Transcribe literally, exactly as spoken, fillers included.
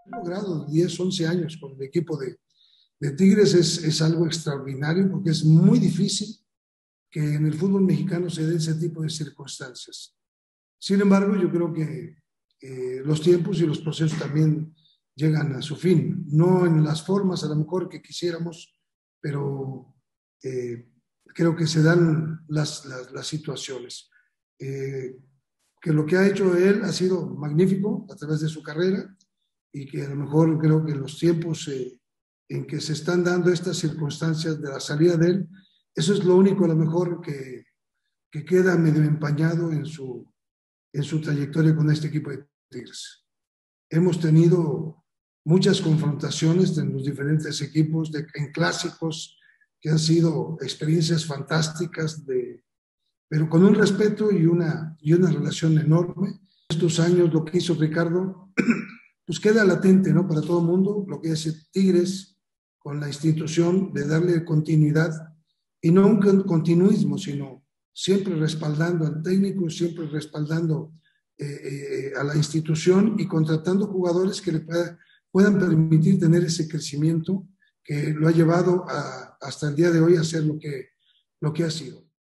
logrado diez, once años con el equipo de, de Tigres es, es algo extraordinario porque es muy difícil que en el fútbol mexicano se den ese tipo de circunstancias. Sin embargo, yo creo que eh, los tiempos y los procesos también llegan a su fin, no en las formas a lo mejor que quisiéramos, pero eh, creo que se dan las, las, las situaciones. Eh, que lo que ha hecho él ha sido magnífico a través de su carrera y que a lo mejor creo que los tiempos eh, en que se están dando estas circunstancias de la salida de él, eso es lo único a lo mejor que, que queda medio empañado en su, en su trayectoria con este equipo de Tigres. Hemos tenido muchas confrontaciones en los diferentes equipos, de, en clásicos, que han sido experiencias fantásticas, de, pero con un respeto y una, y una relación enorme. Estos años lo que hizo Ricardo, pues queda latente, ¿no? Para todo el mundo, lo que hace Tigres con la institución de darle continuidad, y no un continuismo, sino siempre respaldando al técnico, siempre respaldando eh, eh, a la institución y contratando jugadores que le pueda, puedan permitir tener ese crecimiento que lo ha llevado a, hasta el día de hoy a ser lo que, lo que ha sido.